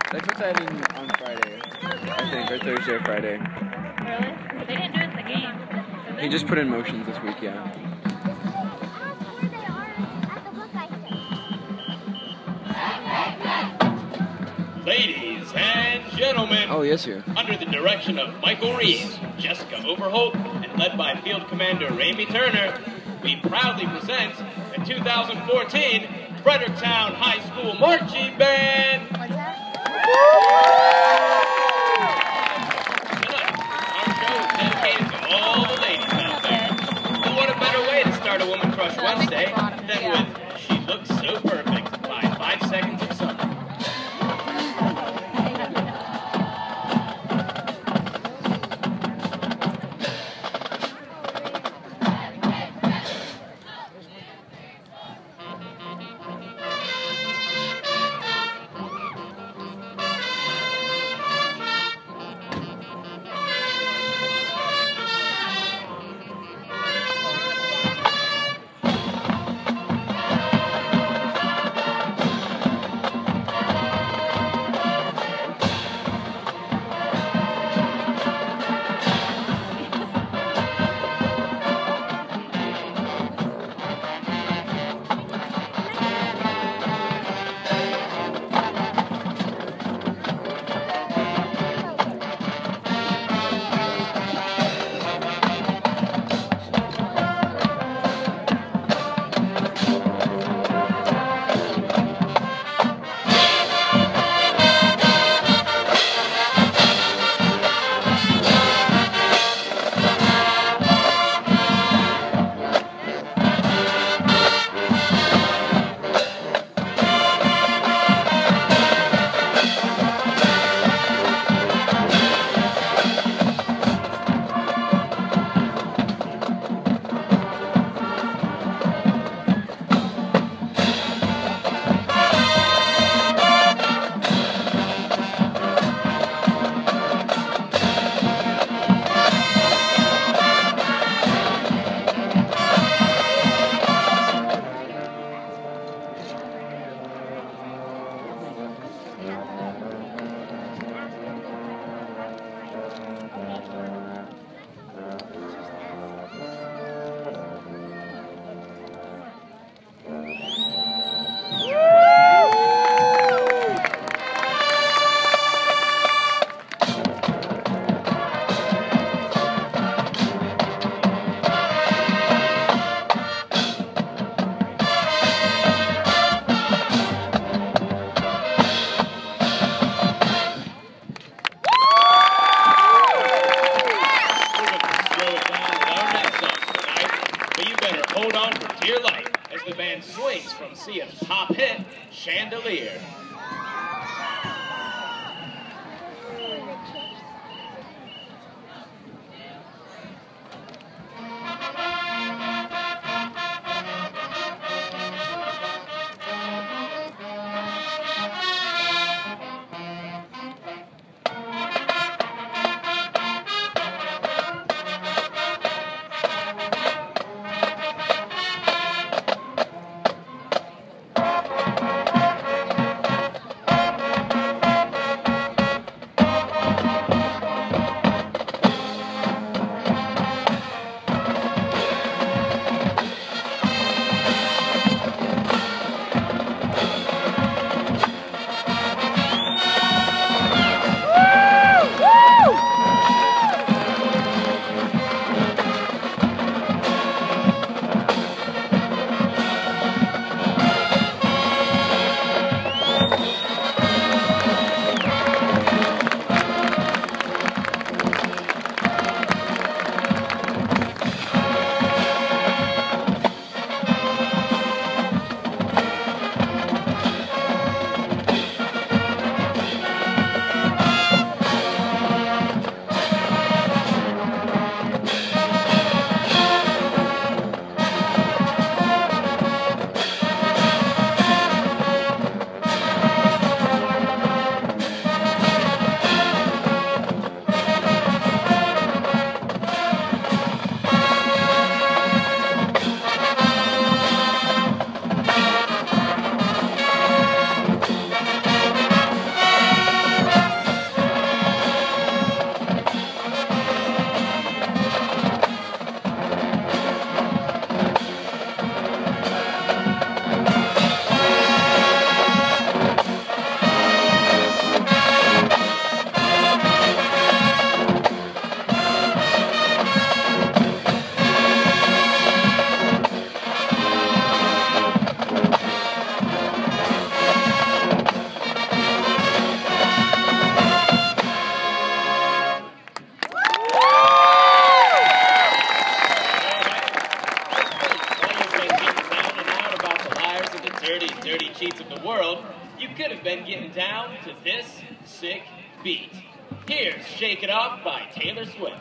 They put that in on Friday, I think, or Thursday or Friday. Really? They didn't do it in the game. He just put in motions this week, yeah. Ladies and gentlemen, Oh, yes, sir. under the direction of Michael Reeves, Jessica Overholt, and led by Field Commander Ramey Turner, we proudly present the 2014 Fredericktown High School Marching Band. Tonight, our show is dedicated to all the ladies out there. And what a better way to start a Woman Crush Wednesday than with She Looks So Perfect by 5 Seconds of Summer. Hold on for dear life as the band swings from Sia's pop hit, Chandelier. you could have been getting down to this sick beat. Here's Shake It Off by Taylor Swift.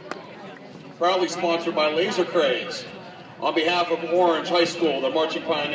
Proudly sponsored by Laser Craze. On behalf of Orange High School, the Marching Pioneers.